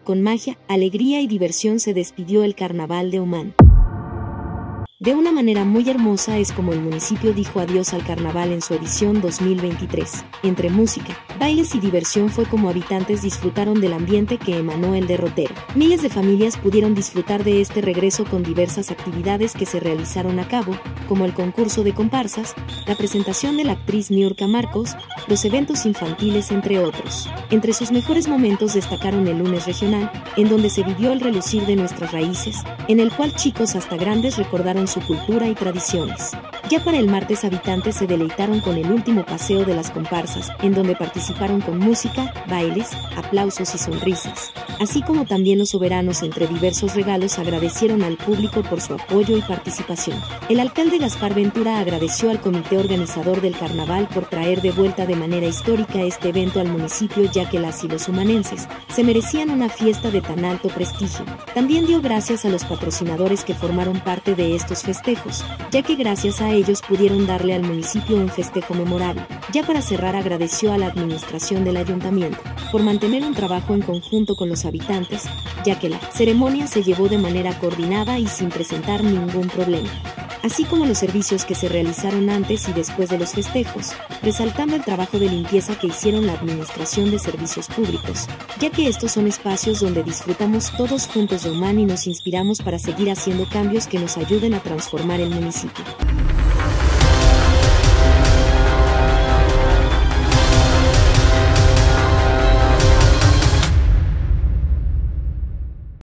con magia, alegría y diversión se despidió el Carnaval de Omán. De una manera muy hermosa es como el municipio dijo adiós al carnaval en su edición 2023. Entre música, bailes y diversión fue como habitantes disfrutaron del ambiente que emanó el derrotero. Miles de familias pudieron disfrutar de este regreso con diversas actividades que se realizaron a cabo, como el concurso de comparsas, la presentación de la actriz Niurka Marcos, los eventos infantiles entre otros. Entre sus mejores momentos destacaron el lunes regional, en donde se vivió el relucir de nuestras raíces, en el cual chicos hasta grandes recordaron su cultura y tradiciones. Ya para el martes habitantes se deleitaron con el último paseo de las comparsas, en donde participaron con música, bailes, aplausos y sonrisas. Así como también los soberanos entre diversos regalos agradecieron al público por su apoyo y participación. El alcalde Gaspar Ventura agradeció al comité organizador del carnaval por traer de vuelta de manera histórica este evento al municipio, ya que las y los humanenses se merecían una fiesta de tan alto prestigio. También dio gracias a los patrocinadores que formaron parte de estos festejos, ya que gracias a ellos pudieron darle al municipio un festejo memorable. Ya para cerrar agradeció a la administración del ayuntamiento por mantener un trabajo en conjunto con los habitantes, ya que la ceremonia se llevó de manera coordinada y sin presentar ningún problema, así como los servicios que se realizaron antes y después de los festejos, resaltando el trabajo de limpieza que hicieron la Administración de Servicios Públicos, ya que estos son espacios donde disfrutamos todos juntos de Omán y nos inspiramos para seguir haciendo cambios que nos ayuden a transformar el municipio.